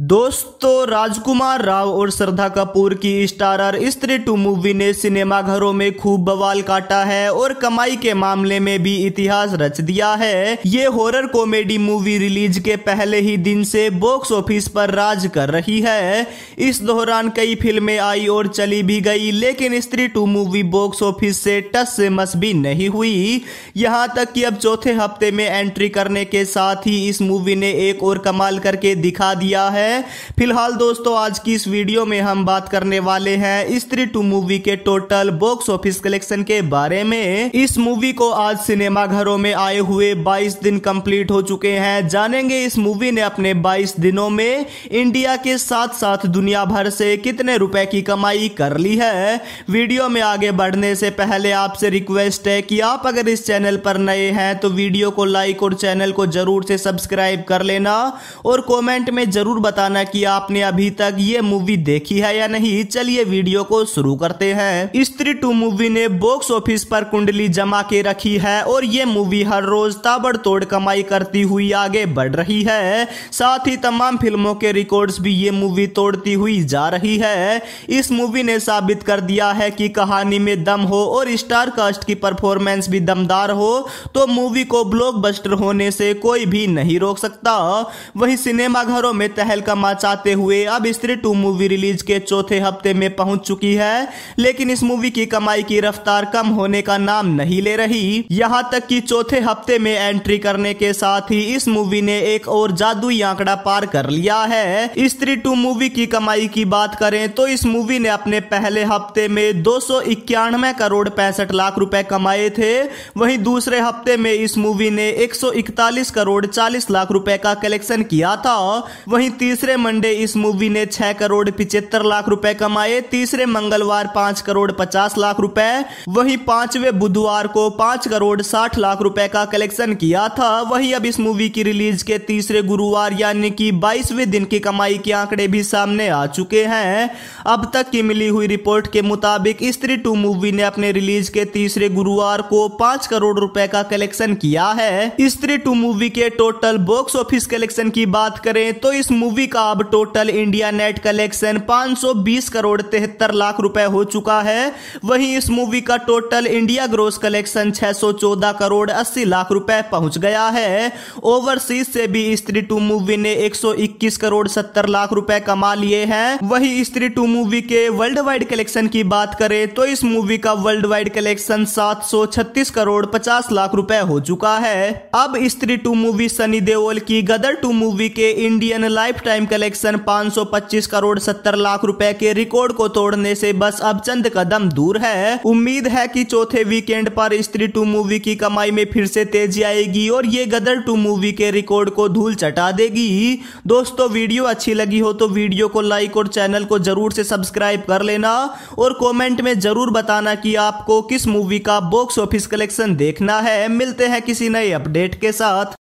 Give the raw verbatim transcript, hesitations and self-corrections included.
दोस्तों, राजकुमार राव और श्रद्धा कपूर की स्टारर स्त्री टू मूवी ने सिनेमाघरों में खूब बवाल काटा है और कमाई के मामले में भी इतिहास रच दिया है। ये हॉरर कॉमेडी मूवी रिलीज के पहले ही दिन से बॉक्स ऑफिस पर राज कर रही है। इस दौरान कई फिल्में आई और चली भी गई, लेकिन स्त्री टू मूवी बॉक्स ऑफिस से टस से मस भी नहीं हुई। यहाँ तक कि अब चौथे हफ्ते में एंट्री करने के साथ ही इस मूवी ने एक और कमाल करके दिखा दिया है। फिलहाल दोस्तों, आज की इस वीडियो में हम बात करने वाले हैं स्त्री टू मूवी के टोटल बॉक्स ऑफिस कलेक्शन के बारे में। इस मूवी को आज सिनेमा घरों में आए हुए बाईस दिन कंप्लीट हो चुके हैं। जानेंगे इस मूवी ने अपने बाईस दिनों में इंडिया के साथ साथ दुनिया भर से कितने रुपए की कमाई कर ली है। वीडियो में आगे बढ़ने से पहले आपसे रिक्वेस्ट है कि आप अगर इस चैनल पर नए हैं तो वीडियो को लाइक और चैनल को जरूर से सब्सक्राइब कर लेना और कमेंट में जरूर बताना कि आपने अभी तक ये मूवी देखी है या नहीं। चलिए वीडियो को शुरू करते हैं। स्त्री टू मूवी ने बॉक्स ऑफिस पर कुंडली जमा के रखी है और ये मूवी हर रोज ताबड़तोड़ कमाई करती हुई आगे बढ़ रही है। साथ ही तमाम फिल्मों के रिकॉर्ड्स भी ये मूवी तोड़ती हुई जा रही है। इस मूवी ने साबित कर दिया है कि कहानी में दम हो और स्टार कास्ट की परफॉर्मेंस भी दमदार हो तो मूवी को ब्लॉकबस्टर होने से कोई भी नहीं रोक सकता। वहीं सिनेमा घरों में तहलका मचाते हुए अब स्त्री टू मूवी रिलीज के चौथे हफ्ते में पहुंच चुकी है, लेकिन इस मूवी की कमाई की रफ्तार कम होने का नाम नहीं ले रही। यहां तक कि चौथे हफ्ते में एंट्री करने के साथ ही इस मूवी ने एक और जादुई आंकड़ा पार कर लिया है। स्त्री टू मूवी की कमाई की बात करें तो इस मूवी ने अपने पहले हफ्ते में दो सौ इक्यानवे करोड़ पैंसठ लाख रुपए कमाए थे। वहीं दूसरे हफ्ते में इस मूवी ने एक सौ इकतालीस करोड़ चालीस लाख रुपए का कलेक्शन किया था। वहीं तीसरे मंडे इस मूवी ने छह करोड़ पिछहत्तर लाख रुपए कमाए। तीसरे मंगलवार पांच करोड़ पचास लाख रुपए। वहीं पांचवें बुधवार को पांच करोड़ साठ लाख रुपए का कलेक्शन किया था। वहीं अब इस मूवी की रिलीज के तीसरे गुरुवार यानी कि बाईसवें दिन की कमाई के आंकड़े भी सामने आ चुके हैं। अब तक की मिली हुई रिपोर्ट के मुताबिक स्त्री टू मूवी ने अपने रिलीज के तीसरे गुरुवार को पांच करोड़ रुपए का कलेक्शन किया है। स्त्री टू मूवी के टोटल बॉक्स ऑफिस कलेक्शन की बात करें तो इस मूवी का अब टोटल इंडिया नेट कलेक्शन पाँच सौ बीस करोड़ तिहत्तर लाख रुपए हो चुका है। वहीं इस मूवी का टोटल इंडिया ग्रोस कलेक्शन छह सौ चौदह करोड़ अस्सी लाख रुपए पहुंच गया है। ओवरसीज से भी स्त्री टू मूवी ने एक सौ इक्कीस करोड़ सत्तर लाख रुपए कमा लिए हैं। वहीं स्त्री टू मूवी के वर्ल्ड वाइड कलेक्शन की बात करें तो इस मूवी का वर्ल्ड वाइड कलेक्शन सात सौ छत्तीस करोड़ पचास लाख रुपए हो चुका है। अब स्त्री टू मूवी सनी देओल की गदर टू मूवी के इंडियन लाइफ टाइम कलेक्शन पाँच सौ पच्चीस करोड़ सत्तर लाख रुपए के रिकॉर्ड को तोड़ने से बस अब चंद कदम दूर है। उम्मीद है कि चौथे वीकेंड पर स्त्री टू मूवी की कमाई में फिर से तेजी आएगी और ये गदर टू मूवी के रिकॉर्ड को धूल चटा देगी। दोस्तों, वीडियो अच्छी लगी हो तो वीडियो को लाइक और चैनल को जरूर से सब्सक्राइब कर लेना और कमेंट में जरूर बताना कि आपको किस मूवी का बॉक्स ऑफिस कलेक्शन देखना है। मिलते हैं किसी नए अपडेट के साथ।